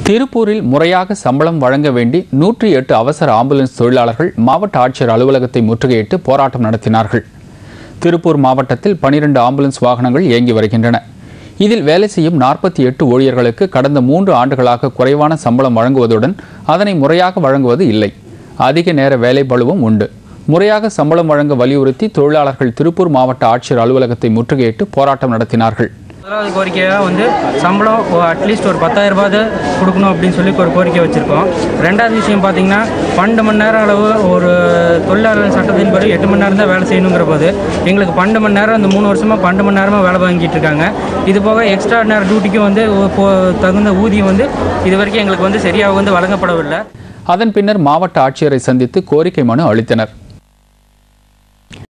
திருப்பூரில் முறையாக சம்பளம் வழங்க வேண்டி 108 அவசர ஆம்புலன்ஸ் தொழிலாளர்கள் மாவட்ட ஆட்சியர் அலுவலகத்தை முற்றுகையிட்டு போராட்டம் நடத்தினார்கள். திருப்பூர் மாவட்டத்தில் 12 ஆம்புலன்ஸ் வாகனங்கள் இயங்கி வருகின்றன. இதில் வேலை செய்யும் 48 ஊழியர்களுக்கு கடந்த 3 ஆண்டுகளாக குறைவான சம்பளம் வழங்குவதுடன் அதனை முறையாக வழங்குவது இல்லை. அதிக நேர வேலை பளுவும் உண்டு. முறையாக சம்பளம் வழங்க வலியுறுத்தி தொழிலாளர்கள் திருப்பூர் மாவட்ட ஆட்சியர் அலுவலகத்தை முற்றுகையிட்டு போராட்டம் நடத்தினார்கள். முதலாவது கோரிக்கையாக சம்பளம் அட்லீஸ்ட் ஒரு 10,000 ரூபாய் கொடுக்கணும் அப்படின்னு சொல்லி ஒரு கோரிக்கை வச்சுருக்கோம். ரெண்டாவது விஷயம் பார்த்தீங்கன்னா 12 மணி நேரம் அளவு ஒரு தொழிலாளர் சட்டத்தின்படி 8 மணி நேரம் தான் வேலை செய்யணுங்கிற போது எங்களுக்கு 12 மணி நேரம் இந்த 3 வருஷமாக 12 மணி நேரமாக வேலை வாங்கிட்டு இருக்காங்க. இது போக எக்ஸ்ட்ரா நேர டியூட்டிக்கும் தகுந்த ஊதியம் இது வரைக்கும் எங்களுக்கு சரியாக வழங்கப்படவில்லை. அதன் பின்னர் மாவட்ட ஆட்சியரை சந்தித்து கோரிக்கை மனு அளித்தனர்.